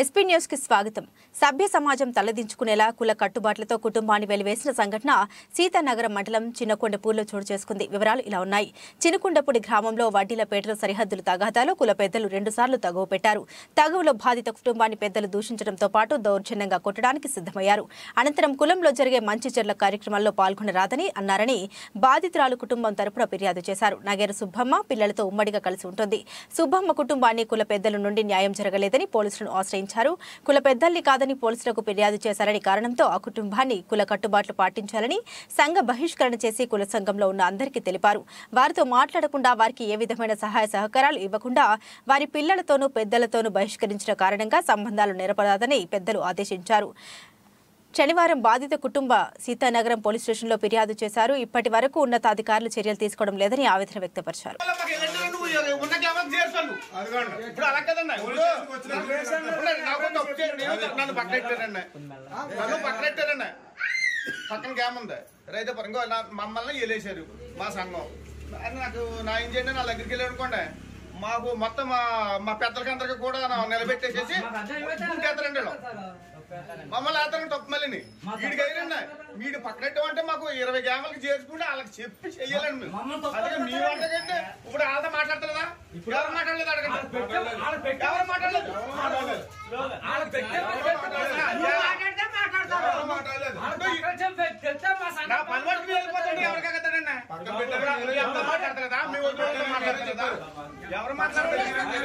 SP news కి స్వాగతం. సభ్య సమాజం తలదించుకునేలా కుల కట్టుబాట్లతో కుటుంబాన్ని వెలివేసిన సంఘటన సీతానగరం మండలం చిన్నకొండపూర్లో చోటు చేసుకుంది. వివరాలు ఇలా ఉన్నాయి. చిన్నకొండపూడి గ్రామంలో వడ్డీలపేటలో సరిహద్దుల తగాదాలో కుల పెద్దలు 2 సార్లు తగువ పెట్టారు. తగువలో బాధిత కుటుంబాన్ని పెద్దలు దూషించడంతో పాటు దౌర్జన్యంగా కొట్టడానికి సిద్ధమయ్యారు. అనంతరం కులంలో జరిగే మంచి చెర్ల కార్యక్రమాల్లో పాల్గొనరాదని అన్నారని బాధితురాలు కుటుంబం తరపున ఫిర్యాదు చేశారు. నగేరు సుబ్బమ్మ పిల్లలతో ఉమ్మడిగా కలిసి ఉంటుంది. సుబ్బమ్మ కుటుంబాన్ని కుల పెద్దల నుండి న్యాయం జరగలేదని పోలీసులను ఆశ్రయించారు. కుల పెద్దల్ని కాదని పోలీసులకు ఫిర్యాదు చేశారని కారణంతో ఆ కుటుంబాన్ని కుల కట్టుబాట్లు పాటించాలని సంఘ బహిష్కరణ చేసి కుల సంఘంలో ఉన్న అందరికీ తెలిపారు. వారితో మాట్లాడకుండా వారికి ఏ విధమైన సహాయ సహకారాలు ఇవ్వకుండా వారి పిల్లలతోనూ పెద్దలతోనూ బహిష్కరించిన కారణంగా సంబంధాలు నెరపరాదని పెద్దలు ఆదేశించారు. శనివారం బాధిత కుటుంబ సీతానగరం పోలీస్ స్టేషన్లో ఫిర్యాదు చేశారు. ఇప్పటి వరకు ఉన్నతాధికారులు చర్యలు తీసుకోవడం లేదని ఆవేదన వ్యక్తపరిచారు. పక్కన గ్యామ్ ఉంది రైతు పరంగా మమ్మల్ని వెళ్ళేశారు మా సంఘం. నాకు నా ఏం చేయండి, నా దగ్గరికి వెళ్ళి అనుకోండి మాకు మొత్తం మా పెద్దలకందరికి కూడా నిలబెట్టేసేసి గుంటేస్తారండి. మమ్మల్ని అతను తప్పు మళ్ళీ వీడికి అయ్యండి. వీడు పక్కనట్టు అంటే మాకు 20 గ్యాములకి చేసుకుంటే వాళ్ళకి చెప్పి చెయ్యాలండి. అందుకే మీ వంటకంటే ఇప్పుడు వాళ్ళతో మాట్లాడుతుందా? ఎవరు మాట్లాడలేదు అడగండి. ఎవరు మాట్లాడలేదు నా పని పట్టుకుని వెళ్ళిపోతాడు. ఎవరికి ఎగతాడండి? ఎవరు మాట్లాడతారా? మీ ఊళ్ళో మాట్లాడలేదా? ఎవరు మాట్లాడలేదు?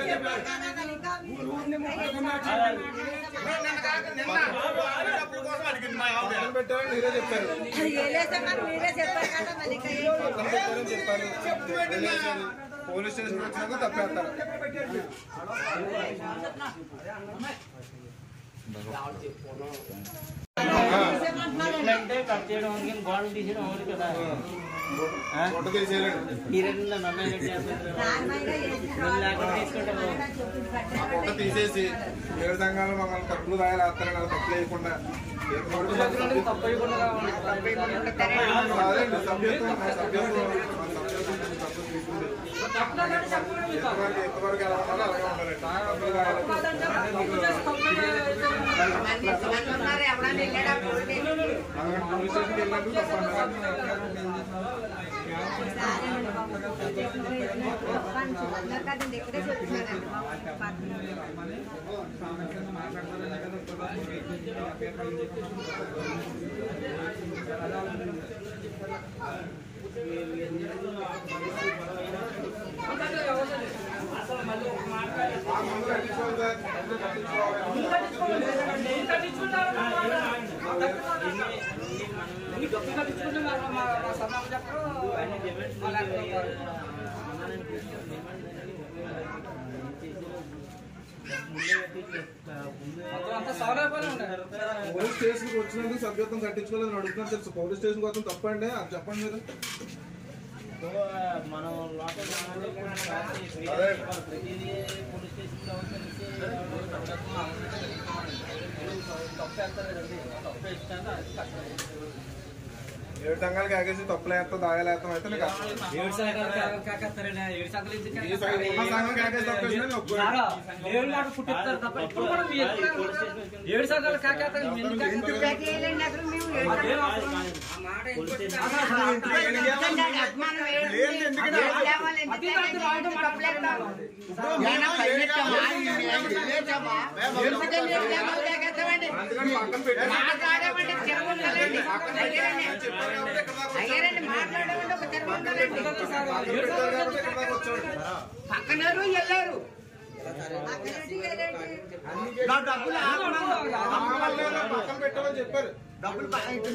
పోలీస్ స్టేషన్ వచ్చినాక తప్పేస్తారు. తీసేసి ఏ సంఘాలు మమ్మల్ని తప్పులు రాయాలేస్తారని అలా తప్పు లేకుండా ఎంతవరకు ఎలా ఉండాలో అలాగే పోలీస్ స్టేషన్కి వెళ్ళినట్టు పోలీస్ స్టేషన్కి వచ్చినందుకు సభ్యత్వం కట్టించుకోలేదని అడుగుతున్నారు. తెలుసు పోలీస్ స్టేషన్ కోసం తప్పండి, అది చెప్పండి మీరు. మనం లోకల్ ఏడు సంఘాలకి ఆగేసి తప్పులేస్తాం దాగాలేస్తాం అయితే పక్కనరు వెళ్ళారు. పక్కన పెట్టామని చెప్పారు. డబ్బులు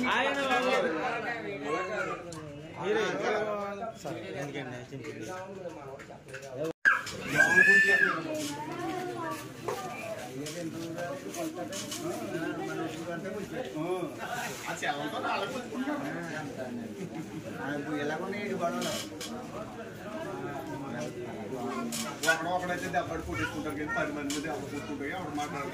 ఎలాగొన్నాయి గొడవలు ఒకడైతే దెబ్బడి పుట్టించుకుంటారు కానీ 10 మంది మీద ఎవరు పుట్టుకుంటాయి అప్పుడు మాట్లాడతారు.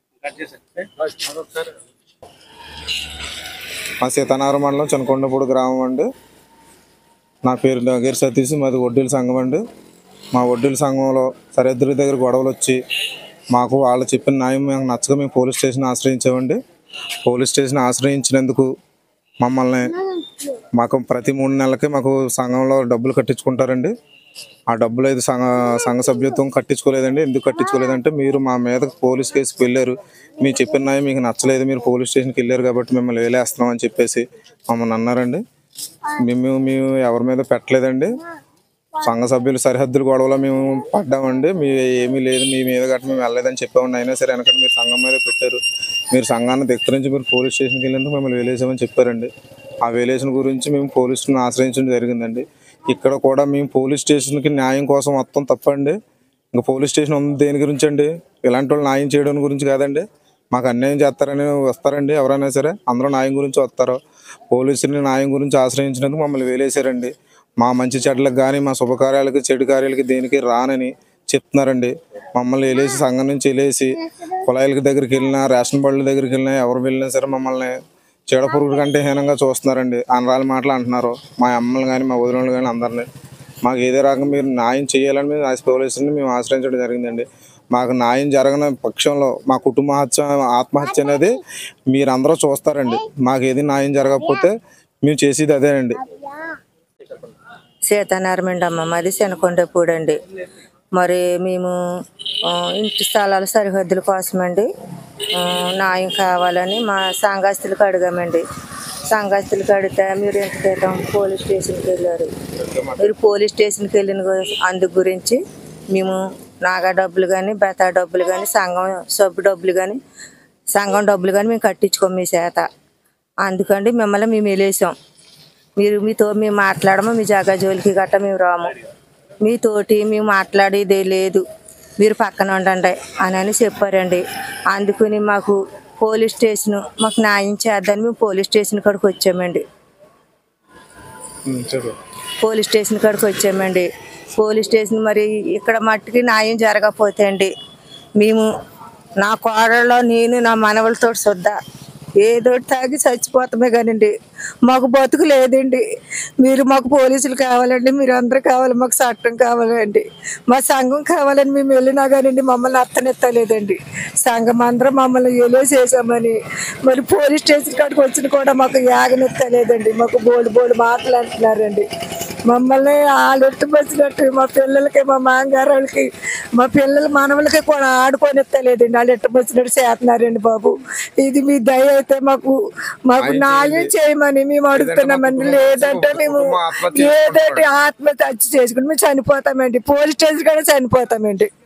మా సీతానగరం మండలం చిన్నకొండపూడి గ్రామం అండి. నా పేరు నగేరు సతీష్, మాది వడ్డీల సంఘం అండి. మా వడ్డీల సంఘంలో సరిహద్దుల దగ్గర గొడవలు వచ్చి మాకు వాళ్ళు చెప్పిన న్యాయం మాకు నచ్చక మేము పోలీస్ స్టేషన్ ఆశ్రయించామండి. పోలీస్ స్టేషన్ ఆశ్రయించినందుకు మమ్మల్ని మాకు ప్రతి 3 నెలలకి మాకు సంఘంలో డబ్బులు కట్టించుకుంటారండి. ఆ డబ్బులు అయితే సంఘ సభ్యత్వం కట్టించుకోలేదండి. ఎందుకు కట్టించుకోలేదంటే మీరు మా మీద పోలీస్ కేసుకి వెళ్ళారు, మీరు చెప్పిన న్యాయం మీకు నచ్చలేదు, మీరు పోలీస్ స్టేషన్కి వెళ్ళారు కాబట్టి మిమ్మల్ని వేలేస్తున్నాం అని చెప్పేసి మమ్మల్ని అన్నారండి. మేము ఎవరి మీద పెట్టలేదండి. సంఘ సభ్యులు సరిహద్దుల గొడవలో మేము పడ్డామండి. మీ ఏమీ లేదు, మీ మీద గట్ట మేము వెళ్ళలేదని చెప్పామండి. అయినా సరే వెనకంటే మీరు సంఘం మీద పెట్టారు, మీరు సంఘాన్ని ధిక్కరించి మీరు పోలీస్ స్టేషన్కి వెళ్ళేందుకు మిమ్మల్ని వేలేసామని చెప్పారండి. ఆ వేలేషన్ గురించి మేము పోలీసులను ఆశ్రయించడం జరిగిందండి. ఇక్కడ కూడా మేము పోలీస్ స్టేషన్కి న్యాయం కోసం మొత్తం తప్పండి. ఇంకా పోలీస్ స్టేషన్ ఉంది దేని గురించి అండి? ఇలాంటి వాళ్ళు న్యాయం చేయడం గురించి కాదండి. మాకు అన్యాయం చేస్తారని వస్తారండి ఎవరైనా సరే, అందరూ న్యాయం గురించి వస్తారు. పోలీసుని న్యాయం గురించి ఆశ్రయించినందుకు మమ్మల్ని వేలేశారండి. మా మంచి చెడ్లకు కానీ మా శుభకార్యాలకి చెడు కార్యాలకి దేనికి రానని చెప్తున్నారండి. మమ్మల్ని వెళ్ళేసి సంఘం నుంచి వెళ్ళేసి కుళాయిల దగ్గరికి వెళ్ళినా, రేషన్ బళ్ళ దగ్గరికి వెళ్ళినా, ఎవరు వెళ్ళినా సరే మమ్మల్ని చీడపురుగుడు కంటే హీనంగా చూస్తున్నారండి. అనరాల మాటలు అంటున్నారు మా అమ్మలు కానీ మా వదినలు కానీ అందరినీ. మాకు ఏదో రకంగా మీరు న్యాయం చేయాలని మేము పోలీసుని మేము ఆశ్రయించడం జరిగిందండి. మాకు న్యాయం జరగని పక్షంలో మా కుటుంబ ఆత్మహత్య అనేది మీరందరూ చూస్తారండి. మాకు ఏది న్యాయం జరగకపోతే మేము చేసేది అదేనండి. సీతానారాయణ అమ్మ, మాది శనకొండపూడండి. మరి మేము ఇంటి స్థలాల సరిహద్దుల కోసమండి న్యాయం కావాలని మా సంఘస్థులకు అడిగామండి. సంఘస్థులకు అడిగితే మీరు ఎంత క్రితం పోలీస్ స్టేషన్కి వెళ్ళారు, మీరు పోలీస్ స్టేషన్కి వెళ్ళిన అందు గురించి మేము నాగా డబ్బులు కానీ, బెతా డబ్బులు కానీ, సంఘం సబ్బు డబ్బులు కానీ, సంఘం డబ్బులు కానీ మేము కట్టించుకోం మీ చేత. అందుకండి మిమ్మల్ని మేము వెళ్ళేసాం. మీతో మేము మాట్లాడము, మీ జగా జోలికి గట్ట మేము రాము, మీతోటి మేము మాట్లాడేదే లేదు, మీరు పక్కన ఉండండి అని చెప్పారండి. అందుకని మాకు పోలీస్ స్టేషన్ మాకు న్యాయం చేద్దని మేము పోలీస్ స్టేషన్ కాడికి వచ్చామండి. పోలీస్ స్టేషన్ కాడికి వచ్చామండి. పోలీస్ స్టేషన్ మరి ఇక్కడ మట్టుకి న్యాయం జరగకపోతే అండి మేము నా కోడల్లో నేను నా మనవలతో సుద్దా ఏదో తాగి చచ్చిపోతామే కానండి మాకు బతుకు లేదండి. మీరు మాకు పోలీసులు కావాలండి, మీరు అందరూ కావాలి, మాకు చట్టం కావాలండి, మా సంఘం కావాలని మేము వెళ్ళినా కానండి మమ్మల్ని అత్తనెత్తలేదండి. సంఘం అందరం మమ్మల్ని చేసామని మరి పోలీస్ స్టేషన్ కాడికి వచ్చిన కూడా మాకు యాగనెత్తలేదండి. మాకు బోడు మాటలు అంటున్నారండి. మమ్మల్ని వాళ్ళెట్టు వచ్చినట్టు మా పిల్లలకి, మా మాంగారాలకి, మా పిల్లల మనవలకి కూడా ఆడుకొనిత్తలేదండి. వాళ్ళు ఎట్టు వచ్చినట్టు చేస్తున్నారండి బాబు. ఇది మీ దయ అయితే మాకు న్యాయం చేయమని మేము అడుగుతున్నామండి. లేదంటే మేము ఏదంటే ఆత్మహత్య చేసుకుని మేము చనిపోతామండి. పోలీస్ స్టేషన్ కూడా చనిపోతామండి.